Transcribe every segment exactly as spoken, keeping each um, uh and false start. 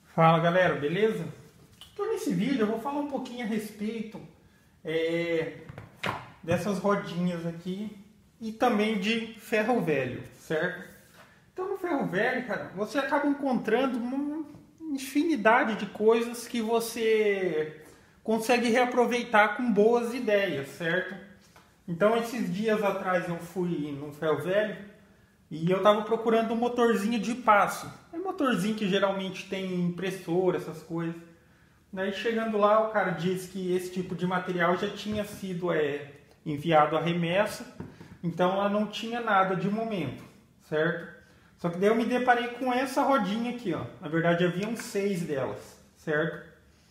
Fala galera, beleza? Então nesse vídeo eu vou falar um pouquinho a respeito é, dessas rodinhas aqui e também de ferro velho, certo? Então no ferro velho, cara, você acaba encontrando uma infinidade de coisas que você consegue reaproveitar com boas ideias, certo? Então esses dias atrás eu fui no ferro velho e eu tava procurando um motorzinho de passo. É um motorzinho que geralmente tem impressora, essas coisas. Daí chegando lá, o cara disse que esse tipo de material já tinha sido é, enviado à remessa. Então lá não tinha nada de momento, certo? Só que daí eu me deparei com essa rodinha aqui, ó. Na verdade haviam seis delas, certo?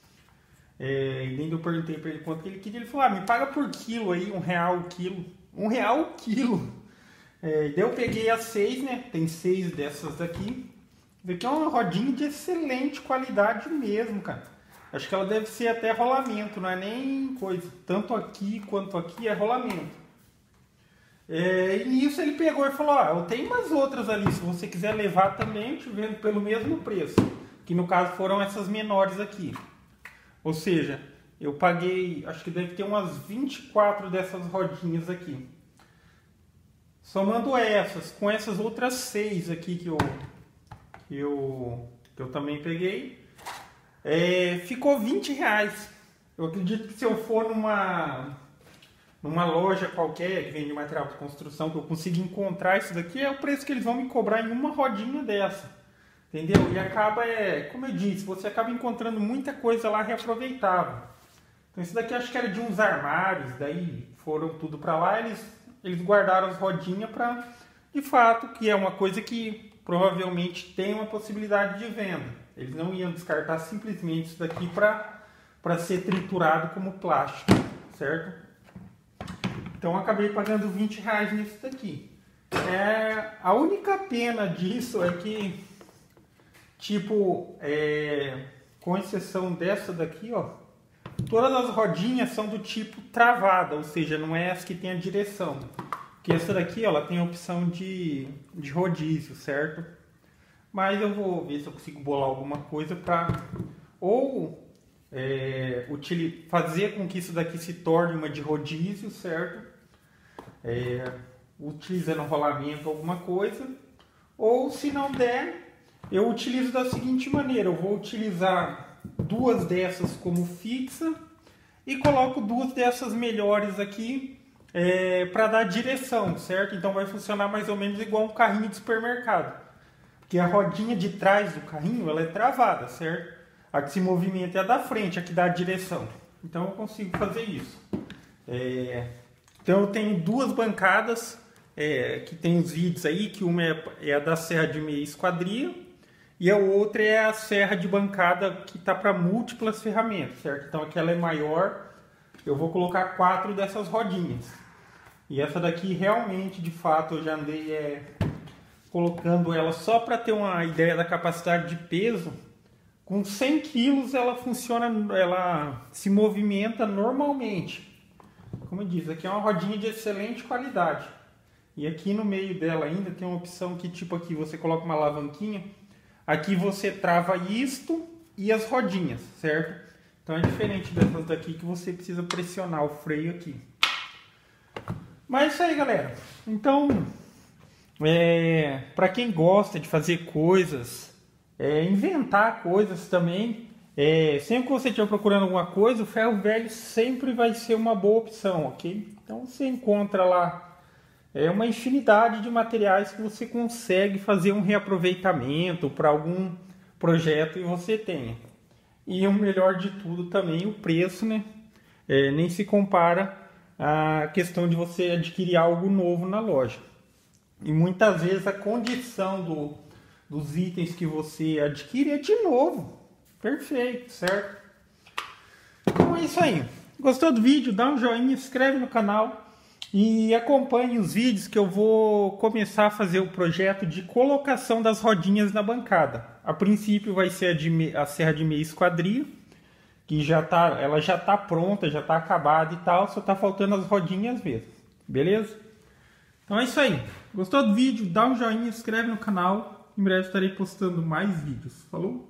É, e nem eu perguntei para ele quanto que ele queria. Ele falou, ah, me paga por quilo aí, um real o quilo. Um real o quilo. É, daí eu peguei as seis, né? Tem seis dessas daqui. Isso aqui é uma rodinha de excelente qualidade mesmo, cara. Acho que ela deve ser até rolamento, não é nem coisa. Tanto aqui quanto aqui é rolamento. É, e nisso ele pegou e falou, ah, eu tenho umas outras ali, se você quiser levar também, eu te vendo pelo mesmo preço. Que no caso foram essas menores aqui. Ou seja, eu paguei, acho que deve ter umas vinte e quatro dessas rodinhas aqui. Somando essas, com essas outras seis aqui que eu, que eu, que eu também peguei, é, ficou vinte reais. Eu acredito que se eu for numa, numa loja qualquer que vende material de construção, que eu consiga encontrar isso daqui, é o preço que eles vão me cobrar em uma rodinha dessa. Entendeu? E acaba, é, como eu disse, você acaba encontrando muita coisa lá reaproveitável. Então isso daqui acho que era de uns armários, daí foram tudo para lá, eles... Eles guardaram as rodinhas para, de fato, que é uma coisa que provavelmente tem uma possibilidade de venda. Eles não iam descartar simplesmente isso daqui para para ser triturado como plástico, certo? Então eu acabei pagando vinte reais nisso daqui. É, a única pena disso é que, tipo, é, com exceção dessa daqui, ó, todas as rodinhas são do tipo travada, ou seja, não é essa que tem a direção. Porque essa daqui, ó, ela tem a opção de, de rodízio, certo? Mas eu vou ver se eu consigo bolar alguma coisa para ou é, fazer com que isso daqui se torne uma de rodízio, certo? É, utilizando rolamento alguma coisa. Ou se não der, eu utilizo da seguinte maneira, eu vou utilizar duas dessas como fixa e coloco duas dessas melhores aqui é, para dar direção, certo? Então vai funcionar mais ou menos igual um carrinho de supermercado, que a rodinha de trás do carrinho ela é travada, certo? A que se movimenta é a da frente, a que dá a direção. Então eu consigo fazer isso. É, então eu tenho duas bancadas é, que tem os vídeos aí, que uma é, é a da serra de meia esquadria e a outra é a serra de bancada que está para múltiplas ferramentas, certo? Então aquela é maior, eu vou colocar quatro dessas rodinhas. E essa daqui realmente, de fato, eu já andei é, colocando ela só para ter uma ideia da capacidade de peso. Com cem quilos ela funciona, ela se movimenta normalmente. Como eu disse, aqui é uma rodinha de excelente qualidade. E aqui no meio dela ainda tem uma opção que tipo aqui você coloca uma alavanquinha. Aqui você trava isto e as rodinhas, certo? Então é diferente dessas daqui que você precisa pressionar o freio aqui. Mas é isso aí, galera. Então, é, para quem gosta de fazer coisas, é, inventar coisas também, é, sempre que você estiver procurando alguma coisa, o ferro velho sempre vai ser uma boa opção, ok? Então você encontra lá é uma infinidade de materiais que você consegue fazer um reaproveitamento para algum projeto e você tenha. E o melhor de tudo também, o preço, né? É, nem se compara à questão de você adquirir algo novo na loja. E muitas vezes a condição do, dos itens que você adquire é de novo. Perfeito, certo? Então é isso aí. Gostou do vídeo? Dá um joinha, se inscreve no canal. E acompanhe os vídeos que eu vou começar a fazer o projeto de colocação das rodinhas na bancada. A princípio vai ser a, de, a serra de meia esquadria, que já tá, ela já está pronta, já está acabada e tal, só está faltando as rodinhas mesmo. Beleza? Então é isso aí. Gostou do vídeo? Dá um joinha, se inscreve no canal. Em breve estarei postando mais vídeos. Falou?